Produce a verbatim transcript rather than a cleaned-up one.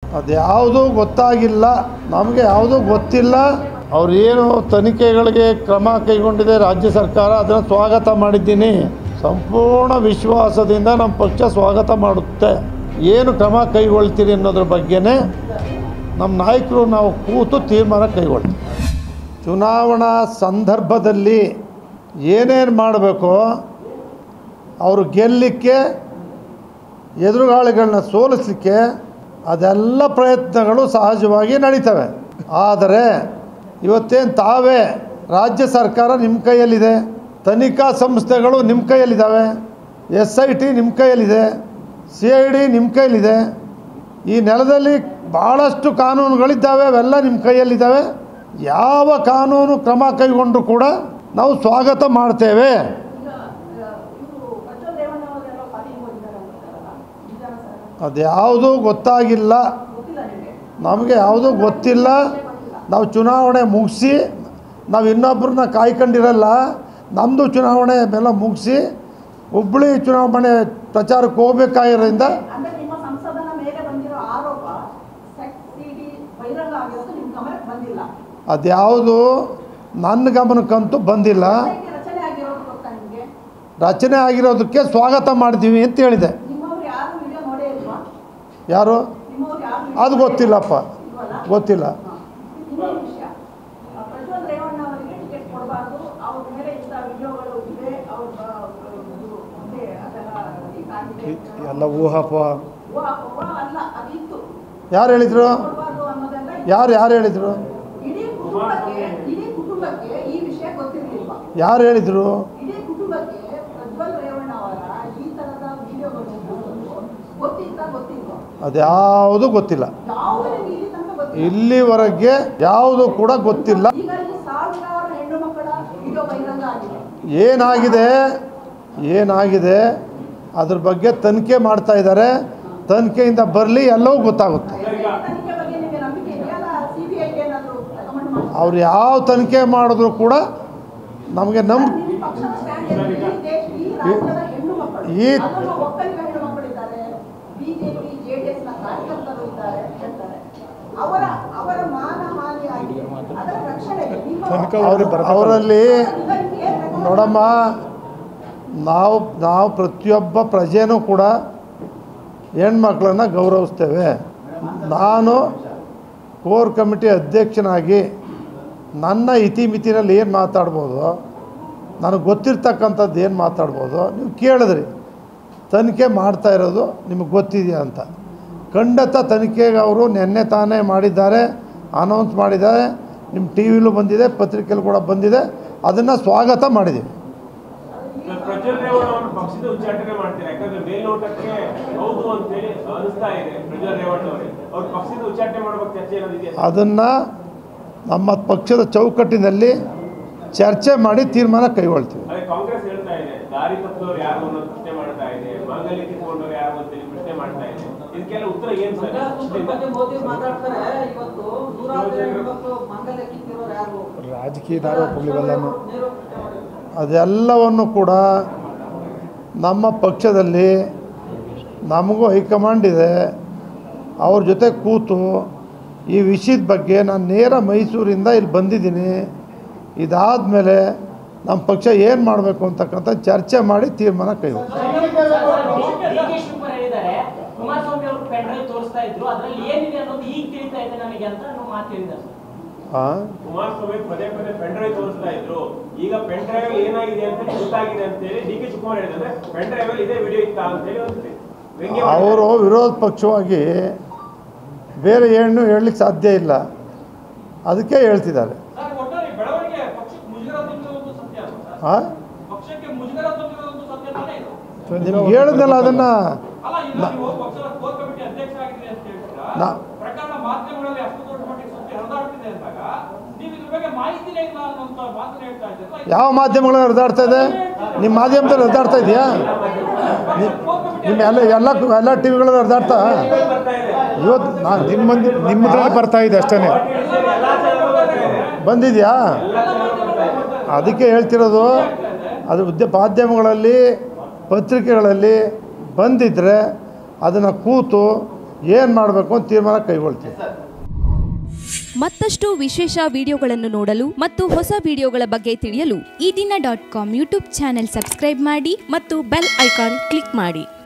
ಅದು ಯಾವುದೂ ಗೊತ್ತಾಗಿಲ್ಲ, ನಮಗೆ ಯಾವುದೂ ಗೊತ್ತಿಲ್ಲ. ಅವ್ರು ಏನು ತನಿಖೆಗಳಿಗೆ ಕ್ರಮ ಕೈಗೊಂಡಿದೆ ರಾಜ್ಯ ಸರ್ಕಾರ, ಅದನ್ನು ಸ್ವಾಗತ ಮಾಡಿದ್ದೀನಿ. ಸಂಪೂರ್ಣ ವಿಶ್ವಾಸದಿಂದ ನಮ್ಮ ಪಕ್ಷ ಸ್ವಾಗತ ಮಾಡುತ್ತೆ. ಏನು ಕ್ರಮ ಕೈಗೊಳ್ತೀರಿ ಅನ್ನೋದ್ರ ಬಗ್ಗೆನೇ ನಮ್ಮ ನಾಯಕರು ನಾವು ಕೂತು ತೀರ್ಮಾನ ಕೈಗೊಳ್ತೀವಿ. ಚುನಾವಣಾ ಸಂದರ್ಭದಲ್ಲಿ ಏನೇನು ಮಾಡಬೇಕೋ ಅವರು ಗೆಲ್ಲಲಿಕ್ಕೆ, ಎದುರುಗಾಳಿಗಳನ್ನ ಸೋಲಿಸಲಿಕ್ಕೆ ಅದೆಲ್ಲ ಪ್ರಯತ್ನಗಳು ಸಹಜವಾಗಿ ನಡೀತವೆ. ಆದರೆ ಇವತ್ತೇನು ತಾವೇ ರಾಜ್ಯ ಸರ್ಕಾರ ನಿಮ್ಮ ಕೈಯಲ್ಲಿದೆ, ತನಿಖಾ ಸಂಸ್ಥೆಗಳು ನಿಮ್ಮ ಕೈಯಲ್ಲಿದ್ದಾವೆ, ಎಸ್ ಐ ಟಿ ನಿಮ್ಮ ಕೈಯಲ್ಲಿದೆ, ಸಿ ಐ ಡಿ ನಿಮ್ಮ ಕೈಯಲ್ಲಿದೆ. ಈ ನೆಲದಲ್ಲಿ ಭಾಳಷ್ಟು ಕಾನೂನುಗಳಿದ್ದಾವೆ, ಅವೆಲ್ಲ ನಿಮ್ಮ ಕೈಯಲ್ಲಿದ್ದಾವೆ. ಯಾವ ಕಾನೂನು ಕ್ರಮ ಕೈಗೊಂಡ್ರೂ ಕೂಡ ನಾವು ಸ್ವಾಗತ ಮಾಡ್ತೇವೆ. ಅದು ಯಾವುದೂ ಗೊತ್ತಾಗಿಲ್ಲ, ನಮಗೆ ಯಾವುದೂ ಗೊತ್ತಿಲ್ಲ. ನಾವು ಚುನಾವಣೆ ಮುಗಿಸಿ ನಾವು ಇನ್ನೊಬ್ಬರನ್ನ ಕಾಯ್ಕೊಂಡಿರಲ್ಲ. ನಮ್ಮದು ಚುನಾವಣೆ ಎಲ್ಲ ಮುಗಿಸಿ ಹುಬ್ಬಳ್ಳಿ ಚುನಾವಣೆ ಪ್ರಚಾರಕ್ಕೆ ಹೋಗಬೇಕಾಗಿರೋದ್ರಿಂದ ಅದ್ಯಾವುದು ನನ್ನ ಗಮನಕ್ಕಂತೂ ಬಂದಿಲ್ಲ. ರಚನೆ ಆಗಿರೋದಕ್ಕೆ ಸ್ವಾಗತ ಮಾಡ್ತೀವಿ ಅಂತ ಹೇಳಿದೆ. ಯಾರು ಅದು ಗೊತ್ತಿಲ್ಲಪ್ಪ, ಗೊತ್ತಿಲ್ಲ. ಎಲ್ಲ ಊಹಾಪ. ಯಾರು ಹೇಳಿದರು? ಯಾರು ಯಾರು ಹೇಳಿದರು? ಯಾರು ಹೇಳಿದರು? ಅದ್ಯಾವುದು ಗೊತ್ತಿಲ್ಲ, ಇಲ್ಲಿವರೆಗೆ ಯಾವುದು ಕೂಡ ಗೊತ್ತಿಲ್ಲ. ಏನಾಗಿದೆ ಏನಾಗಿದೆ ಅದ್ರ ಬಗ್ಗೆ ತನಿಖೆ ಮಾಡ್ತಾ ಇದ್ದಾರೆ. ತನಿಖೆಯಿಂದ ಬರಲಿ, ಎಲ್ಲವೂ ಗೊತ್ತಾಗುತ್ತೆ. ಅವ್ರು ಯಾವ ತನಿಖೆ ಮಾಡಿದ್ರು ಕೂಡ ನಮಗೆ ನಮ್ಮ ಈ ಅವರಲ್ಲಿ ನೋಡಮ್ಮ, ನಾವು ನಾವು ಪ್ರತಿಯೊಬ್ಬ ಪ್ರಜೆನೂ ಕೂಡ ಹೆಣ್ಮಕ್ಳನ್ನ ಗೌರವಿಸ್ತೇವೆ. ನಾನು ಕೋರ್ ಕಮಿಟಿ ಅಧ್ಯಕ್ಷನಾಗಿ ನನ್ನ ಇತಿಮಿತಿನಲ್ಲಿ ಏನು ಮಾತಾಡ್ಬೋದು, ನನಗೆ ಗೊತ್ತಿರ್ತಕ್ಕಂಥದ್ದು ಏನು ಮಾತಾಡ್ಬೋದು. ನೀವು ಕೇಳಿದ್ರಿ ತನಿಖೆ ಮಾಡ್ತಾ ಇರೋದು ನಿಮಗೆ ಗೊತ್ತಿದೆಯಾ ಅಂತ. ಖಂಡಿತ ತನಿಖೆಗೆ ಅವರು ನಿನ್ನೆ ತಾನೇ ಮಾಡಿದ್ದಾರೆ, ಅನೌನ್ಸ್ ಮಾಡಿದ್ದಾರೆ. ನಿಮ್ಮ ಟಿ ವಿಲೂ ಬಂದಿದೆ, ಪತ್ರಿಕೆಯಲ್ಲಿ ಕೂಡ ಬಂದಿದೆ. ಅದನ್ನು ಸ್ವಾಗತ ಮಾಡಿದ್ದೀವಿ. ಅದನ್ನು ನಮ್ಮ ಪಕ್ಷದ ಚೌಕಟ್ಟಿನಲ್ಲಿ ಚರ್ಚೆ ಮಾಡಿ ತೀರ್ಮಾನ ಕೈಗೊಳ್ತೀವಿ. ರಾಜಕೀಯ ಅದೆಲ್ಲವನ್ನು ಕೂಡ ನಮ್ಮ ಪಕ್ಷದಲ್ಲಿ ನಮಗೂ ಹೈಕಮಾಂಡ್ ಇದೆ. ಅವ್ರ ಜೊತೆ ಕೂತು ಈ ವಿಷಯದ ಬಗ್ಗೆ ನಾನು ನೇರ ಮೈಸೂರಿಂದ ಇಲ್ಲಿ ಬಂದಿದ್ದೀನಿ. ಇದಾದಮೇಲೆ ನಮ್ಮ ಪಕ್ಷ ಏನು ಮಾಡಬೇಕು ಅಂತಕ್ಕಂಥ ಚರ್ಚೆ ಮಾಡಿ ತೀರ್ಮಾನ ಕೈಗೊಳ್ತೀವಿ. ಅವರು ವಿರೋಧ ಪಕ್ಷವಾಗಿ ಬೇರೆ ಏನು ಹೇಳಲಿಕ್ಕೆ ಸಾಧ್ಯ ಇಲ್ಲ, ಅದಕ್ಕೆ ಹೇಳ್ತಿದ್ದಾರೆ. ನಿಮ್ಗೆ ಹೇಳಿದ್ನಲ್ಲ ಅದನ್ನು. ಯಾವ ಮಾಧ್ಯಮಗಳು ಹರಿದಾಡ್ತಾ ಇದೆ? ನಿಮ್ಮ ಮಾಧ್ಯಮದಲ್ಲಿ ಹರಿದಾಡ್ತಾ ಇದೆಯಾ? ನಿಮ್ಮ ಎಲ್ಲ ಎಲ್ಲ ಎಲ್ಲ ಟಿ ವಿಗಳಲ್ಲಿ ಹರಿದಾಡ್ತಾ ಇವತ್ತು ನಾನು ನಿಮ್ಮ ನಿಮ್ಮದ್ರಲ್ಲಿ ಬರ್ತಾ ಇದೆ ಅಷ್ಟೇ ಬಂದಿದೆಯಾ? ಅದಕ್ಕೆ ಹೇಳ್ತಿರೋದು. ಅದು ಉದ್ಯ ಮಾಧ್ಯಮಗಳಲ್ಲಿ ಪತ್ರಿಕೆಗಳಲ್ಲಿ ಬಂದಿದ್ದರೆ ಅದನ್ನು ಕೂತು ಏನು ಮಾಡಬೇಕು ಅಂತ ತೀರ್ಮಾನ ಕೈಗೊಳ್ತೀವಿ. ಮತ್ತಷ್ಟು ವಿಶೇಷ ವಿಡಿಯೋಗಳನ್ನು ನೋಡಲು ಮತ್ತು ಹೊಸ ವಿಡಿಯೋಗಳ ಬಗ್ಗೆ ತಿಳಿಯಲು Ee Dina dot com YouTube channel subscribe ಮಾಡಿ ಮತ್ತು ಬೆಲ್ ಐಕಾನ್ ಕ್ಲಿಕ್ ಮಾಡಿ.